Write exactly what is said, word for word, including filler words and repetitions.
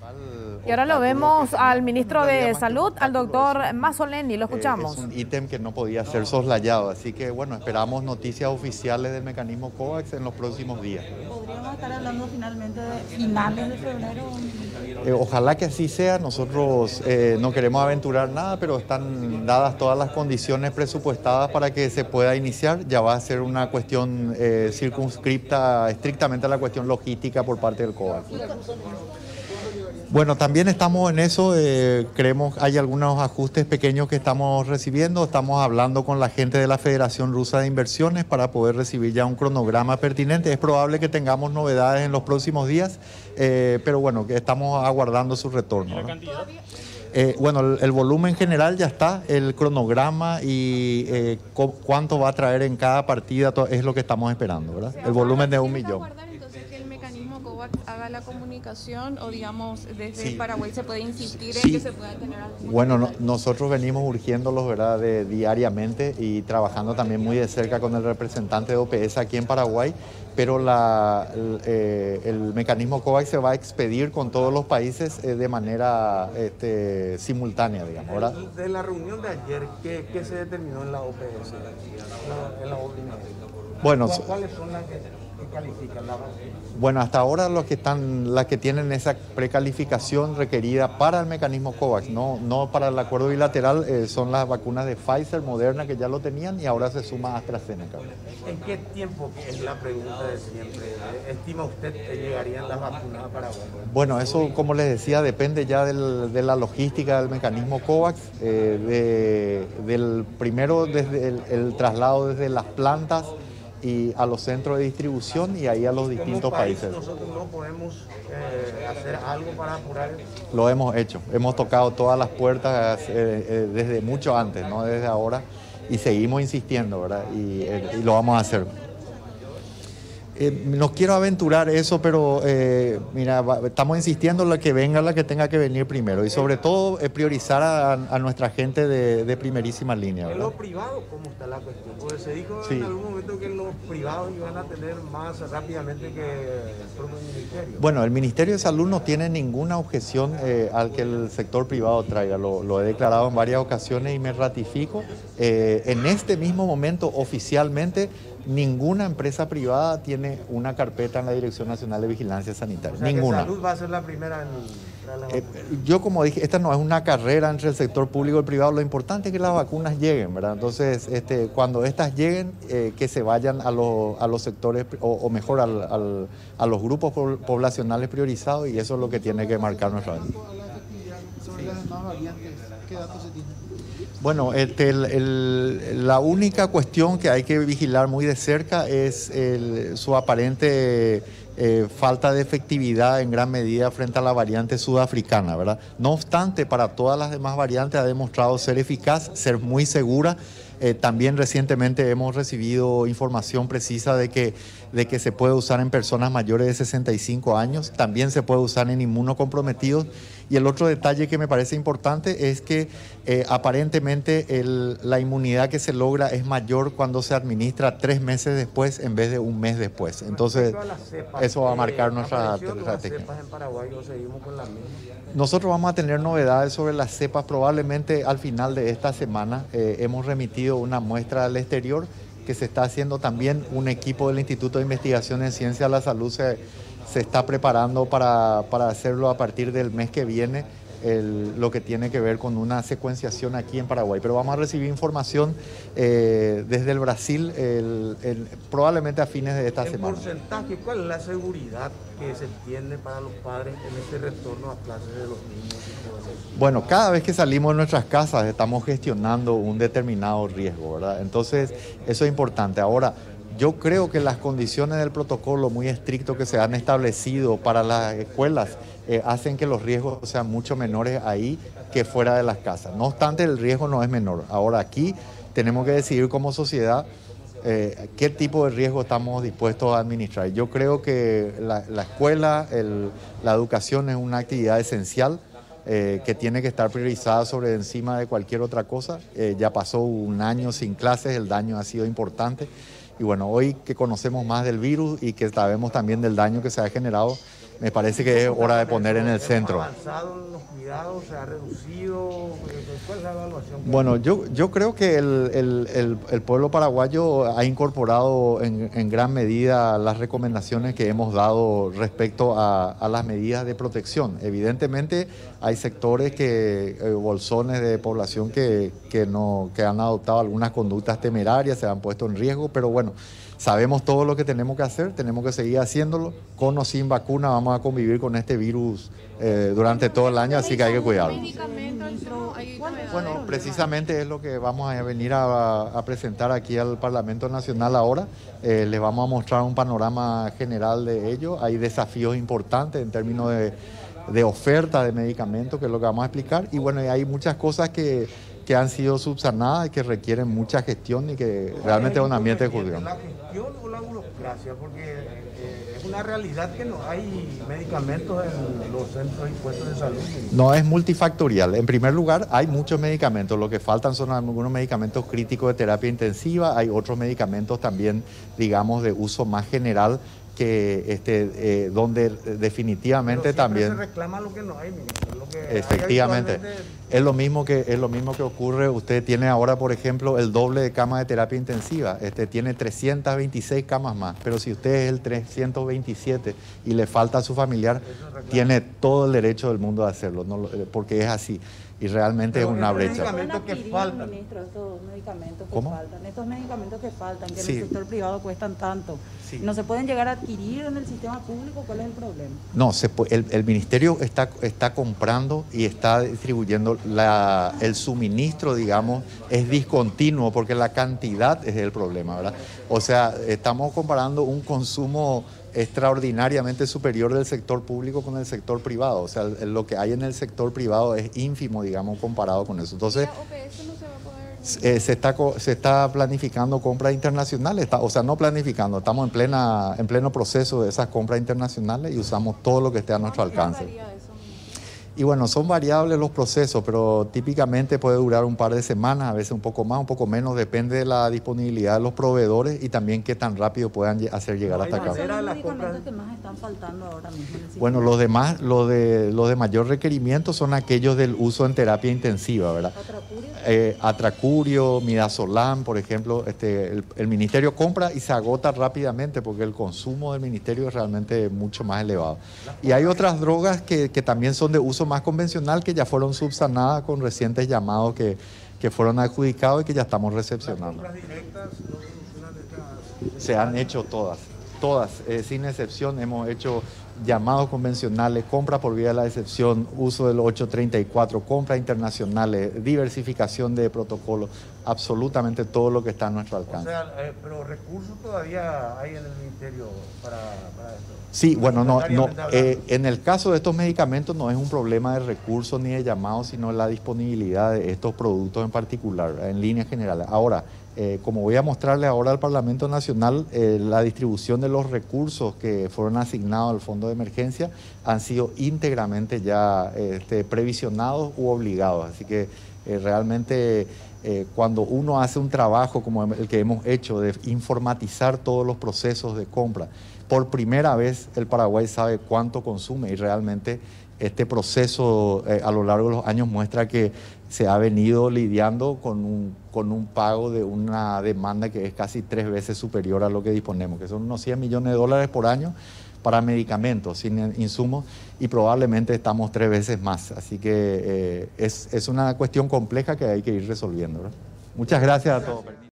Y ahora lo vemos al ministro de Salud, al doctor Mazzoleni, lo escuchamos. Eh, es un ítem que no podía ser soslayado, así que bueno, esperamos noticias oficiales del mecanismo COVAX en los próximos días. ¿Podríamos estar hablando finalmente de finales de febrero? Eh, ojalá que así sea. Nosotros eh, no queremos aventurar nada, pero están dadas todas las condiciones presupuestadas para que se pueda iniciar. Ya va a ser una cuestión eh, circunscripta estrictamente a la cuestión logística por parte del COVAX. Bueno, también estamos en eso, eh, creemos hay algunos ajustes pequeños que estamos recibiendo, estamos hablando con la gente de la Federación Rusa de Inversiones para poder recibir ya un cronograma pertinente. Es probable que tengamos novedades en los próximos días, eh, pero bueno, que estamos aguardando su retorno, ¿no? Eh, bueno, el, el volumen general ya está, el cronograma y eh, cu cuánto va a traer en cada partida es lo que estamos esperando, ¿verdad? El volumen de un millón. Haga la comunicación o digamos desde Sí. Paraguay se puede insistir Sí. en que se pueda tener algún... Bueno, no, nosotros venimos urgiéndolos, ¿verdad?, de, diariamente y trabajando también muy de cerca con el representante de O P S aquí en Paraguay, pero la, el, eh, el mecanismo COVAX se va a expedir con todos los países eh, de manera este, simultánea, digamos, ¿verdad? De la reunión de ayer, ¿qué, qué se determinó en la O P S? En la última. Bueno, ¿Cuáles son las que, que califican la Bueno, hasta ahora los que están, las que tienen esa precalificación requerida para el mecanismo COVAX, no, no para el acuerdo bilateral, eh, son las vacunas de Pfizer, Moderna, que ya lo tenían, y ahora se suma AstraZeneca. ¿En qué tiempo, es la pregunta de siempre, estima usted que llegarían las vacunas a Paraguay? Bueno, eso, como les decía, depende ya del, de la logística del mecanismo COVAX, eh, de, del primero desde el, el traslado desde las plantas y a los centros de distribución y ahí a los distintos Como país, países. ¿nosotros no podemos eh, hacer algo para apurar? Lo hemos hecho, hemos tocado todas las puertas eh, eh, desde mucho antes, no desde ahora, y seguimos insistiendo, ¿verdad? Y, eh, y lo vamos a hacer. Eh, no quiero aventurar eso, pero eh, mira, va, estamos insistiendo en la que venga la que tenga que venir primero y sobre todo eh, priorizar a, a nuestra gente de, de primerísima línea, ¿verdad? En lo privado, ¿cómo está la cuestión? Porque se dijo Sí. en algún momento que los privados iban a tener más rápidamente que el propio ministerio. Bueno, el Ministerio de Salud no tiene ninguna objeción eh, al que el sector privado traiga, lo, lo he declarado en varias ocasiones y me ratifico. Eh, en este mismo momento, oficialmente, ninguna empresa privada tiene una carpeta en la Dirección Nacional de Vigilancia Sanitaria. O sea, Ninguna. Que Salud va a ser la primera en traer la Eh, vacuna. yo como dije, esta no es una carrera entre el sector público y el privado, lo importante es que las vacunas lleguen, ¿verdad? Entonces, este, cuando estas lleguen, eh, que se vayan a, los, a los sectores, o, o mejor al, al, a los grupos poblacionales priorizados, y eso es lo que tiene que marcar nuestra vida. ¿Qué datos se tienen? Bueno, este, el, el, la única cuestión que hay que vigilar muy de cerca es el, su aparente eh, falta de efectividad en gran medida frente a la variante sudafricana, ¿verdad? No obstante, para todas las demás variantes ha demostrado ser eficaz, ser muy segura. Eh, también recientemente hemos recibido información precisa de que, de que se puede usar en personas mayores de sesenta y cinco años, también se puede usar en inmunocomprometidos. Y el otro detalle que me parece importante es que eh, aparentemente el, la inmunidad que se logra es mayor cuando se administra tres meses después en vez de un mes después. Entonces, cepas, eso va a marcar eh, nuestra estrategia. estrategia. En Paraguay, ¿o seguimos con la misma? Nosotros vamos a tener novedades sobre las cepas probablemente al final de esta semana. Eh, hemos remitido una muestra al exterior que se está haciendo también. Un equipo del Instituto de Investigación en Ciencia de la Salud se, se está preparando para, para hacerlo a partir del mes que viene, el, lo que tiene que ver con una secuenciación aquí en Paraguay. Pero vamos a recibir información eh, desde el Brasil el, el, probablemente a fines de esta en semana. Porcentaje, ¿cuál es la seguridad que se tiene para los padres en este retorno a clases de los niños? Bueno, cada vez que salimos de nuestras casas estamos gestionando un determinado riesgo, ¿verdad? Entonces, eso es importante. Ahora, yo creo que las condiciones del protocolo muy estricto que se han establecido para las escuelas eh, hacen que los riesgos sean mucho menores ahí que fuera de las casas. No obstante, el riesgo no es menor. Ahora, aquí tenemos que decidir como sociedad eh, qué tipo de riesgo estamos dispuestos a administrar. Yo creo que la, la escuela, el, la educación es una actividad esencial. Eh, que tiene que estar priorizada sobre encima de cualquier otra cosa. Eh, ya pasó un año sin clases, el daño ha sido importante. Y bueno, hoy que conocemos más del virus y que sabemos también del daño que se ha generado, me parece que es hora de poner en el centro. ¿Ha avanzado en los cuidados? ¿Se ha reducido? ¿Cuál es la evaluación? Bueno, yo, yo creo que el, el, el, el pueblo paraguayo ha incorporado en, en gran medida las recomendaciones que hemos dado respecto a, a las medidas de protección. Evidentemente hay sectores, que eh, bolsones de población que, que, no, que han adoptado algunas conductas temerarias, se han puesto en riesgo, pero bueno, sabemos todo lo que tenemos que hacer, tenemos que seguir haciéndolo. Con o sin vacuna vamos a convivir con este virus eh, durante todo el año, así que hay que cuidarlo. Bueno, precisamente es lo que vamos a venir a, a presentar aquí al Parlamento Nacional ahora. Eh, les vamos a mostrar un panorama general de ello. Hay desafíos importantes en términos de, de oferta de medicamentos, que es lo que vamos a explicar. Y bueno, hay muchas cosas que, que han sido subsanadas y que requieren mucha gestión y que realmente es un ambiente de juzgado. ¿La gestión o la burocracia? Porque eh, es una realidad que no hay medicamentos en los centros y puestos de salud. No, es multifactorial. En primer lugar, hay muchos medicamentos. Lo que faltan son algunos medicamentos críticos de terapia intensiva. Hay otros medicamentos también, digamos, de uso más general, que este, eh, donde definitivamente Pero también se reclama lo que no hay, ministro, lo que efectivamente hay actualmente... es lo mismo que es lo mismo que ocurre. Usted tiene ahora, por ejemplo, el doble de camas de terapia intensiva. Este tiene trescientas veintiséis camas más, pero si usted es el trescientos veintisiete y le falta a su familiar, tiene todo el derecho del mundo de hacerlo, no, porque es así. Y realmente Pero es una brecha. medicamentos que faltan. Ministro, estos medicamentos que ¿Cómo? faltan, estos medicamentos que faltan, que Sí. en el sector privado cuestan tanto, Sí. ¿no se pueden llegar a adquirir en el sistema público? ¿Cuál es el problema? No, se pu- el, el ministerio está, está comprando y está distribuyendo la, el suministro, digamos, es discontinuo porque la cantidad es el problema, ¿verdad? O sea, estamos comparando un consumo extraordinariamente superior del sector público con el sector privado. O sea, el- lo que hay en el sector privado es ínfimo, digamos, comparado con eso. Entonces, ¿La O P S no se va a poder...? Eh, se, está, co- se está planificando compras internacionales, está- o sea, no planificando, estamos en, plena, en pleno proceso de esas compras internacionales y usamos todo lo que esté a nuestro alcance. ¿Cuánto varía eso? Y bueno, son variables los procesos, pero típicamente puede durar un par de semanas, a veces un poco más, un poco menos, depende de la disponibilidad de los proveedores y también qué tan rápido puedan lle- hacer llegar No hasta hay acá. manera. ¿Cuáles son las los medicamentos compras- que más están faltando ahora mismo en el sistema? Bueno, los demás, los de, los de mayor requerimiento son aquellos del uso en terapia intensiva, ¿verdad? ¿Atracurio? Eh, atracurio, midazolam, por ejemplo, este, el, el ministerio compra y se agota rápidamente porque el consumo del ministerio es realmente mucho más elevado. Y hay otras drogas que, que también son de uso más convencional que ya fueron subsanadas con recientes llamados que, que fueron adjudicados y que ya estamos recepcionando. Las compras directas no funcionan estas... Se han hecho todas, todas, eh, sin excepción hemos hecho llamados convencionales, compra por vía de la excepción, uso del ochocientos treinta y cuatro, compras internacionales, diversificación de protocolos, absolutamente todo lo que está a nuestro O alcance. sea, eh, pero recursos todavía hay en el ministerio para, para esto. Sí, bueno, no, no, Monetariamente hablando. eh, en el caso de estos medicamentos no es un problema de recursos ni de llamados, sino la disponibilidad de estos productos en particular, en líneas generales. Ahora, eh, como voy a mostrarle ahora al Parlamento Nacional, eh, la distribución de los recursos que fueron asignados al Fondo de Emergencia han sido íntegramente ya este, previsionados u obligados. Así que eh, realmente eh, cuando uno hace un trabajo como el que hemos hecho de informatizar todos los procesos de compra, por primera vez el Paraguay sabe cuánto consume y realmente este proceso eh, a lo largo de los años muestra que se ha venido lidiando con un, con un pago de una demanda que es casi tres veces superior a lo que disponemos, que son unos cien millones de dólares por año para medicamentos, sin insumos, y probablemente estamos tres veces más. Así que eh, es, es una cuestión compleja que hay que ir resolviendo, ¿verdad? Muchas gracias a todos.